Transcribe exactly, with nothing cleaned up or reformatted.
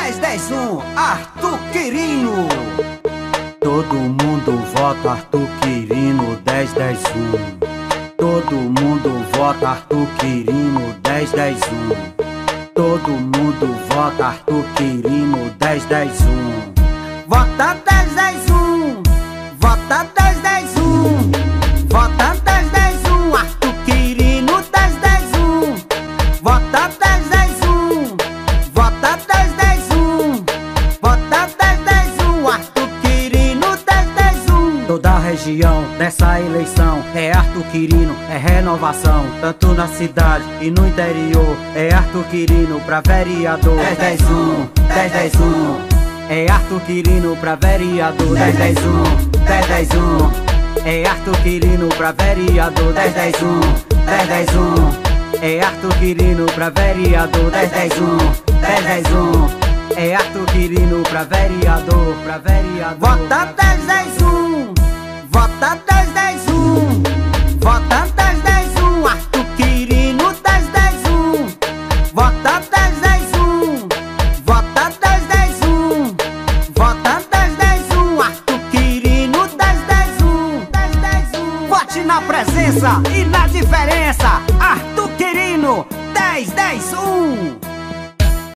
dez dez um, Arthur Quirino. Todo mundo vota Arthur Quirino, dez dez um. Todo mundo vota Arthur Quirino, dez dez um. Todo mundo vota Arthur Quirino, dez dez um. Vota dez dez um, vota dez dez um, vota dez dez um, Arthur Quirino, dez dez um. Vota dez dez um, vota dez dez um, vota dez dez um, Arthur Quirino, dez dez um. Toda a região dessa eleição é Arthur Quirino, é renovação, tanto na cidade e no interior. É Arthur Quirino pra vereador, dez dez um, dez dez um. É Arthur Quirino pra vereador, dez dez um, dez dez um. É Arthur Quirino pra vereador, dez dez um, dez dez um. É Arthur Quirino pra vereador, dez dez um, dez dez um. É Arthur Quirino pra vereador, pra vereador. Vota dez dez um, vota dez dez um, vota dez dez um, Arthur Quirino, dez dez um. Vota dez dez um, vota dez dez um, vota dez dez um, Arthur Quirino, dez dez um, dez dez um. Vote na presença e na diferença, Arthur Quirino, dez dez um.